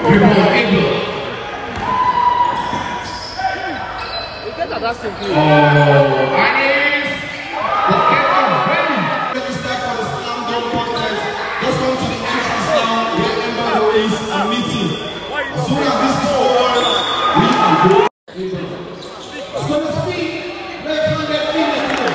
Abel. A meeting. As soon as this is over, we can go. It's going to speak. Left-handed female.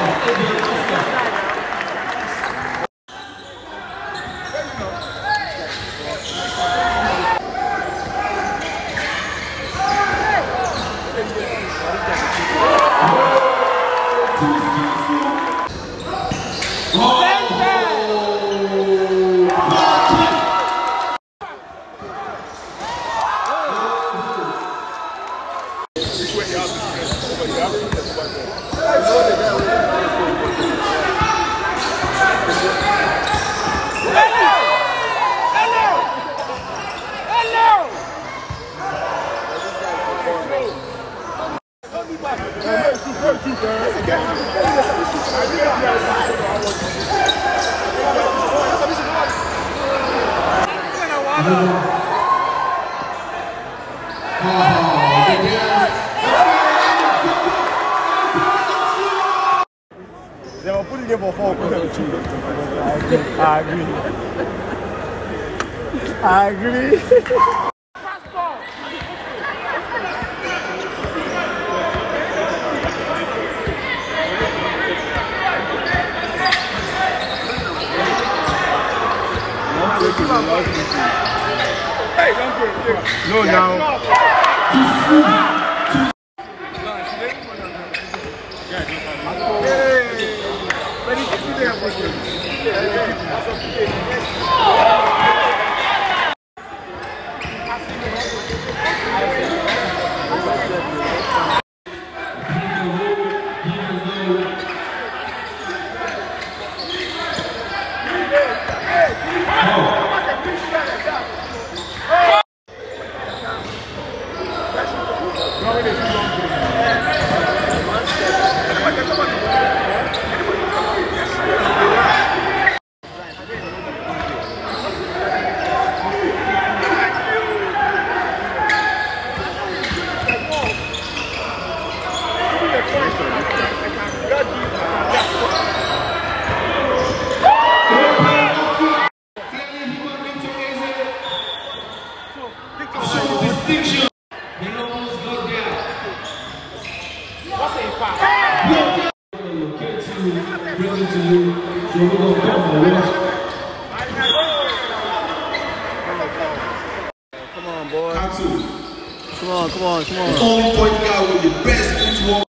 They were putting it for 4. I agree. I agree. No, now. Come on, boy. Come on. The only point guy with the best footwork.